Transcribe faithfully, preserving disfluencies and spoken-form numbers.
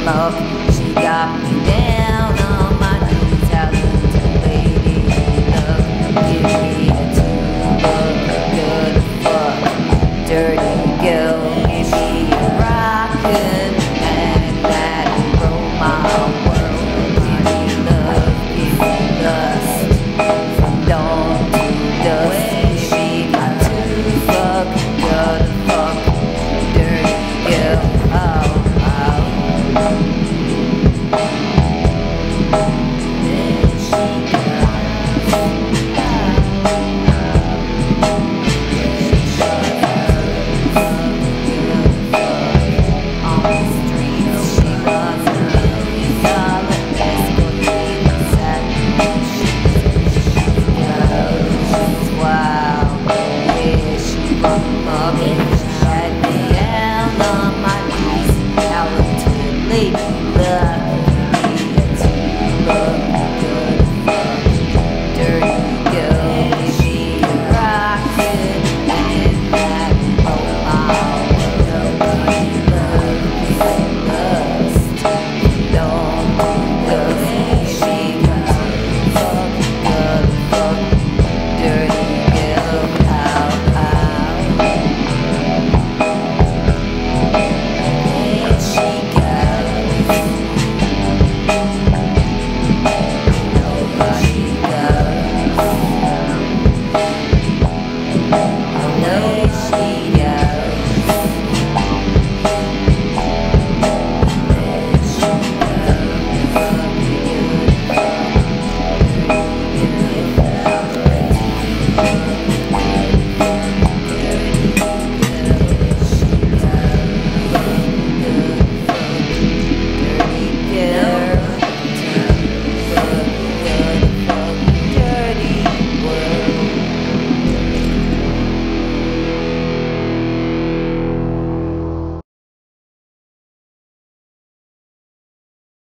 smoke. She got me down on my knees. How does a lady look? Give me a two look good fuck. Dirty girl, give me a rockin' and that roll my world. Give me love, give me lust, from dawn to dusk. Give me my two fuck, good fuck, dirty girl. Oh, oh. There she goes. On the streets, she was a million dollar escort. Inside she goes, wow. Yeah, she brought up and she had me down on my knees. How to lady love.